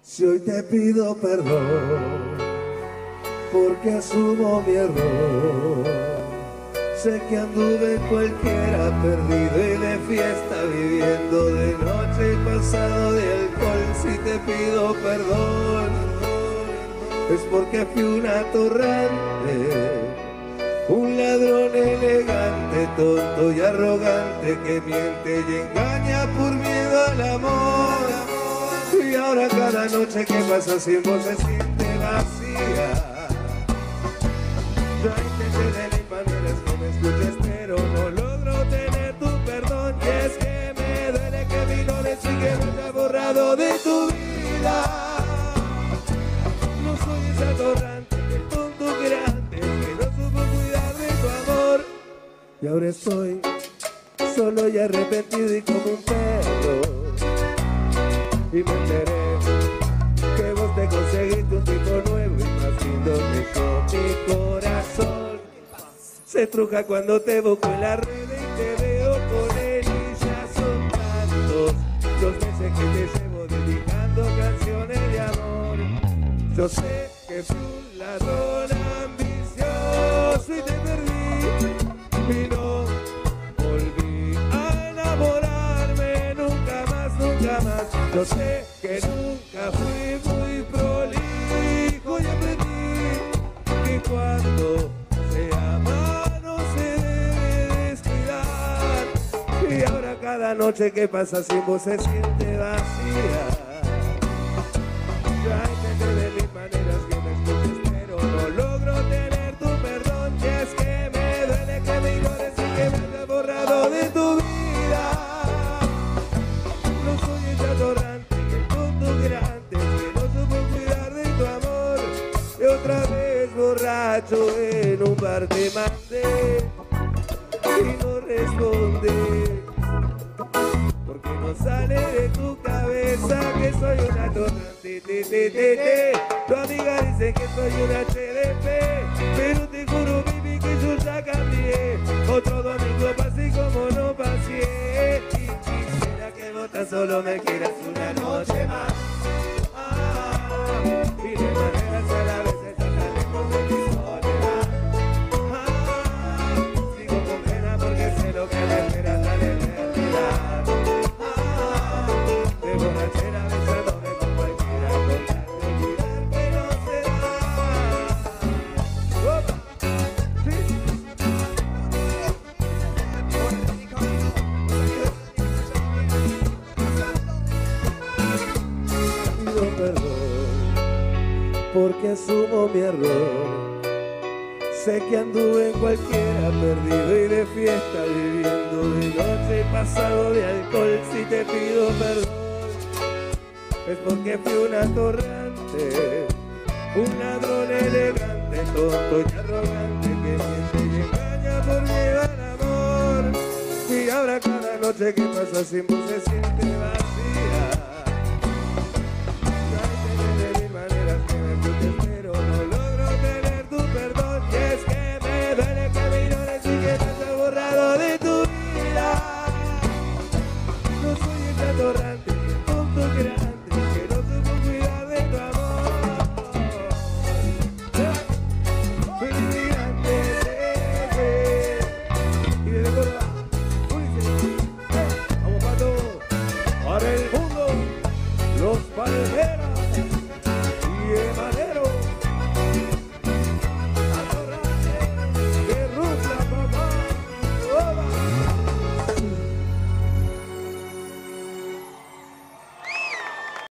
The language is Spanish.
Si hoy te pido perdón, porque asumo mi error. Sé que anduve cualquiera, perdido y de fiesta, viviendo de noche y pasado de alcohol. Si te pido perdón, es porque fui un atorrante, un ladrón elegante, tonto y arrogante, que miente y engaña por miedo al amor. Y ahora cada noche que pasa sin vos se siente vacía. Yo intenté de mil maneras que me escuches, pero no logro tener tu perdón. Y es que me duele que mi nombre sí que me haya borrado de tu vida. No soy ese atorrante, el tonto que era antes, que no supo cuidar de tu amor. Y ahora estoy solo y arrepentido y como un perro. Y me enteré que vos te conseguiste un tipo nuevo y más lindo que con mi corazón. Se truja cuando te busco en la red y te veo con él, y ya son tantos los meses que te llevo dedicando canciones de amor. Yo sé que fui un ladrón ambicioso y te perdí y no volví a enamorarme nunca más, nunca más. Yo sé que nunca fui muy prolijo y aprendí que cuando se ama no se debe descuidar. Y ahora cada noche que pasa sin vos se siente vacía. Ya intenté de mil maneras que me escuches, pero no logro tener tu perdón. Y es que me duele que me ignores y que me hayas borrado de tu vida. No soy ese atorrante, el tonto que era antes, que no supo cuidar de tu amor. Y otra vez borracho en un bar te mandé y no responde, porque no sale de tu cabeza que soy un atorrante. Tu amiga dice que soy un HDP, pero te juro, baby, que yo ya cambié. Otro domingo pasé como no pasé. Y quisiera que vos tan solo me quieras una noche más. Y de maneras a la vez estás tan lejos de mi soledad. Sigo con pena porque sé lo que me espera la eternidad. De borrachera besándome con cualquiera, con tal de olvidar que no se da. ¡Opa! ¡Sí! Pido perdón porque asumo mi error. Sé que anduve en cualquiera, perdido y de fiesta, viviendo de noche y pasado de alcohol. Si te pido perdón es porque fui un atorrante, un ladrón elegante, tonto y arrogante, que miente y engaña por miedo al amor. Y ahora cada noche que pasa sin vos se siente